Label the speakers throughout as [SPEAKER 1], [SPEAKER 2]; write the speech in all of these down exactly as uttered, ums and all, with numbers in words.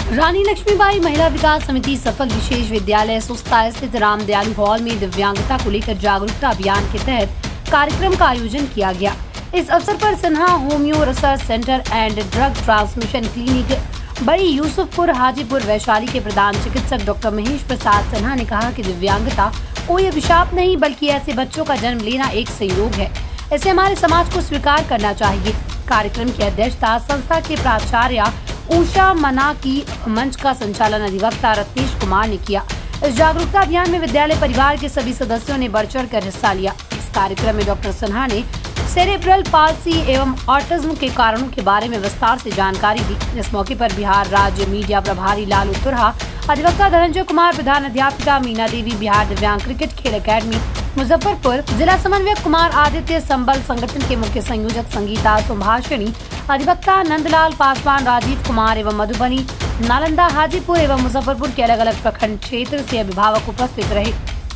[SPEAKER 1] रानी लक्ष्मीबाई महिला विकास समिति सफल विशेष विद्यालय सुस्ता स्थित राम दयालु हॉल में दिव्यांगता को लेकर जागरूकता अभियान के तहत कार्यक्रम का आयोजन किया गया। इस अवसर पर Sinha homeo research centre and drug transmission clinic बड़ी यूसुफपुर हाजीपुर वैशाली के प्रधान चिकित्सक डॉक्टर महेश प्रसाद सिन्हा ने कहा कि दिव्यांगता कोई अभिशाप नहीं बल्कि ऐसे बच्चों का जन्म लेना एक संयोग है। इसे हमारे समाज को स्वीकार करना चाहिए। कार्यक्रम की अध्यक्षता संस्था के प्राचार्य उषा मना की, मंच का संचालन अधिवक्ता रत्नेश कुमार ने किया। इस जागरूकता अभियान में विद्यालय परिवार के सभी सदस्यों ने बढ़ चढ़ कर हिस्सा लिया। इस कार्यक्रम में डॉक्टर सिन्हा ने सेरेब्रल पाल्सी एवं ऑटिज्म के कारणों के बारे में विस्तार से जानकारी दी। इस मौके पर बिहार राज्य मीडिया प्रभारी लालू तुरहा, अधिवक्ता धनंजय कुमार, प्रधान अध्यापिका मीना देवी, बिहार दिव्यांग क्रिकेट खेल अकेडमी मुजफ्फरपुर, जिला समन्वयक कुमार आदित्य, संबल संगठन के मुख्य संयोजक संगीता सुभाषिणी, अधिवक्ता नंदलाल पासवान, राजीव कुमार एवं मधुबनी, नालंदा, हाजीपुर एवं मुजफ्फरपुर के अलग अलग प्रखंड क्षेत्र से अभिभावक उपस्थित रहे।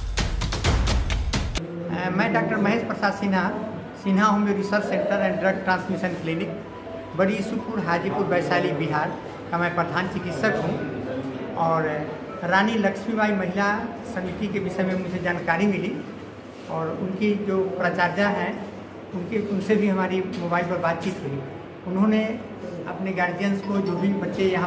[SPEAKER 2] मैं doctor Mahesh Prasad Sinha, Sinha homeo research centre and drug transmission clinic, बड़ी यूसुफपुर हाजीपुर वैशाली बिहार का मैं प्रधान चिकित्सक हूँ। और रानी लक्ष्मीबाई महिला समिति के विषय में मुझे जानकारी मिली और उनकी जो प्राचार्य हैं उनके उनसे भी हमारी मोबाइल पर बातचीत हुई। उन्होंने अपने गार्जियंस को, जो भी बच्चे यहाँ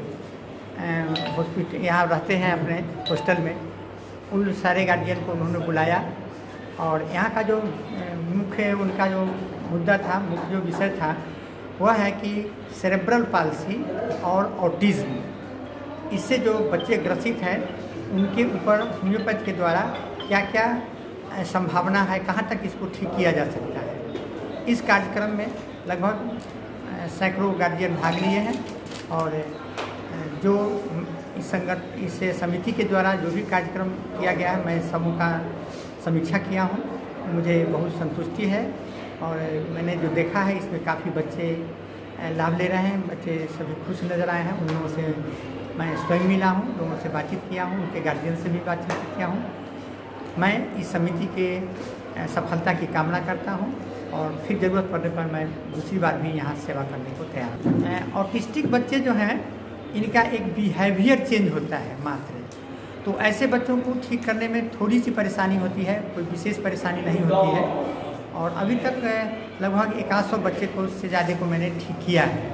[SPEAKER 2] पर हॉस्पिटल यहाँ रहते हैं अपने हॉस्टल में, उन सारे गार्जियन को उन्होंने बुलाया और यहाँ का जो मुख्य उनका जो मुद्दा था, मुख्य जो विषय था वह है कि सेरेब्रल पाल्सी और ऑटिज्म, इससे जो बच्चे ग्रसित हैं उनके ऊपर होम्योपैथ के द्वारा क्या क्या संभावना है, कहाँ तक इसको ठीक किया जा सकता है। इस कार्यक्रम में लगभग सैकड़ों गार्जियन भाग लिए हैं और जो इस संगठन इस समिति के द्वारा जो भी कार्यक्रम किया गया है, मैं समूह का समीक्षा किया हूँ, मुझे बहुत संतुष्टि है। और मैंने जो देखा है इसमें काफ़ी बच्चे लाभ ले रहे हैं, बच्चे सभी खुश नज़र आए हैं। उन लोगों से मैं स्वयं मिला हूँ, लोगों से बातचीत किया हूँ, उनके गार्जियन से भी बातचीत किया हूँ। मैं इस समिति के सफलता की कामना करता हूँ और फिर ज़रूरत पड़ने पर मैं दूसरी बार भी यहाँ सेवा करने को तैयार हूँ। ऑटिस्टिक बच्चे जो हैं इनका एक बिहेवियर चेंज होता है मात्र, तो ऐसे बच्चों को ठीक करने में थोड़ी सी परेशानी होती है, कोई विशेष परेशानी नहीं होती है। और अभी तक लगभग एक आध सौ बच्चे को से ज़्यादा को मैंने ठीक किया है।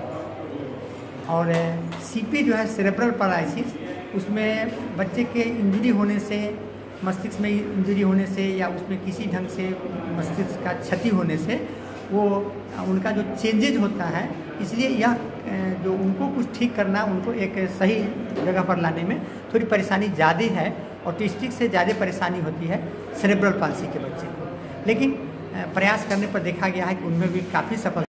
[SPEAKER 2] और सीपी जो है सेरेब्रल पैरालिसिस, उसमें बच्चे के इंजरी होने से, मस्तिष्क में इंजरी होने से या उसमें किसी ढंग से मस्तिष्क का क्षति होने से वो उनका जो चेंजेज होता है, इसलिए यह जो उनको कुछ ठीक करना, उनको एक सही जगह पर लाने में थोड़ी परेशानी ज़्यादा है। ऑटिस्टिक से ज़्यादा परेशानी होती है सेरेब्रल पाल्सी के बच्चे को, लेकिन प्रयास करने पर देखा गया है कि उनमें भी काफ़ी सफल